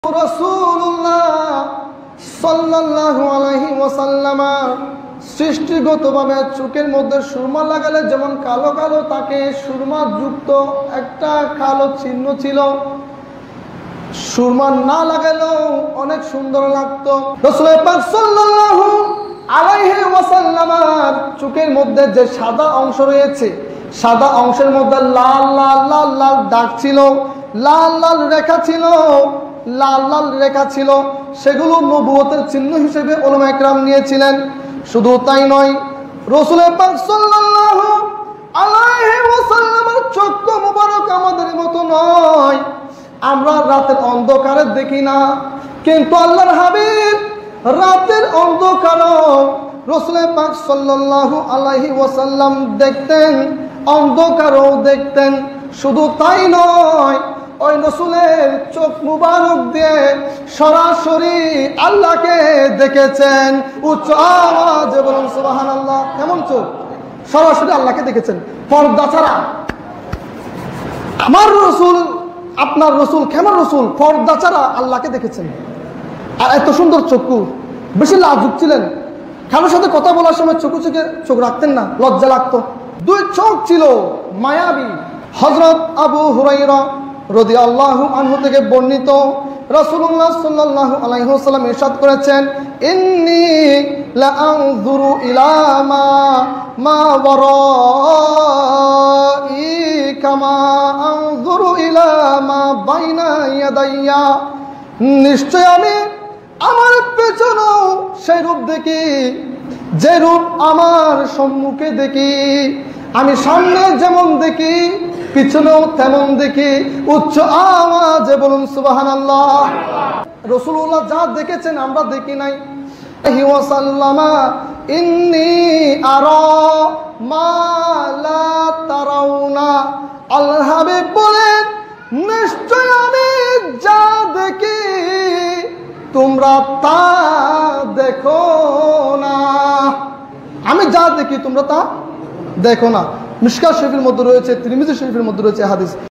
রাসূলুল্লাহ সাল্লাল্লাহু আলাইহি ওয়াসাল্লাম সৃষ্টিগতভাবে চোখের মধ্যে সুরমা লাগালে যেমন কালো কালো তাকে সুরমা যুক্ত একটা কালো চিহ্ন ছিল, সুরমা না লাগালেও অনেক সুন্দর লাগতো। রাসূল পাক সাল্লাল্লাহু আলাইহি ওয়াসাল্লামের চোখের মধ্যে যে সাদা অংশ রয়েছে, সাদা অংশের মধ্যে লাল লাল লাল লাল দাগ ছিল, লাল লাল রেখা ছিল, লাল লাল রেখা ছিল, সেগুলো নবুয়তের চিহ্ন হিসেবে উলামায়ে কেরাম নিয়েছিলেন। শুধু তাই নয়, রাসূল পাক সাল্লাল্লাহু আলাইহি ওয়াসাল্লামের চক্ষু মুবারক আমাদের মতো নয়, আমরা রাতের অন্ধকারে দেখি না, কিন্তু আল্লাহর হাবিব রাতের অন্ধকারও রাসূল পাক সাল্লাল্লাহু আলাইহি ওয়াসাল্লাম দেখতেন, অন্ধকারও দেখতেন। শুধু তাই নয়, ওই রাসূলের চোখ মুবারক দিয়ে সরাসরি আল্লাহকে দেখেছেন। উচ্চ আওয়াজে বলুন সুবহানাল্লাহ। কেমন চোখ? সরাসরি আল্লাহকে দেখেছেন, পর্দা ছাড়া। আমার রাসূল, আপনার রাসূল কেমন রাসূল? পর্দা ছাড়া আল্লাহকে দেখেছেন। আর এত সুন্দর চক্ষু, বেশি লাজুক ছিলেন, কারোর সাথে কথা বলার সময় চোখ রাখতেন না, লজ্জা লাগতো। দুই চোখ ছিল মায়াবী। হযরত আবু হুরায়রা রাদিয়াল্লাহু আনহু থেকে বর্ণিত, রাসূলুল্লাহ সাল্লাল্লাহু আলাইহি ওয়াসাল্লাম ইরশাদ করেছেন, ইন্নী লা আনজুরু ইলা মা ওয়ারাই কামা আনজুরু ইলা মা বাইনা ইয়াদাইয়া। নিশ্চয় আমি আমার পেছনেও সেই রূপ দেখি, যে রূপ আমার সম্মুখে দেখি। আমি সামনে যেমন দেখি, পিছনেও তেমন দেখি। উচ্চ আওয়াজে বলুন সুবহানাল্লাহ। রাসূলুল্লাহ যা দেখেছেন আমরা দেখি নাই। ওয়াসাল্লামা ইন্নী আরা মা লা তারাউনা। আল্লাহর হাবিব বলেন, নিশ্চয় আমি যা দেখি তোমরা তা দেখো না। আমি যা দেখি তোমরা তা দেখো না। মিশকাত শরীফের মধ্যে রয়েছে, তিরমিজি শরীফের মধ্যে রয়েছে হাদিস।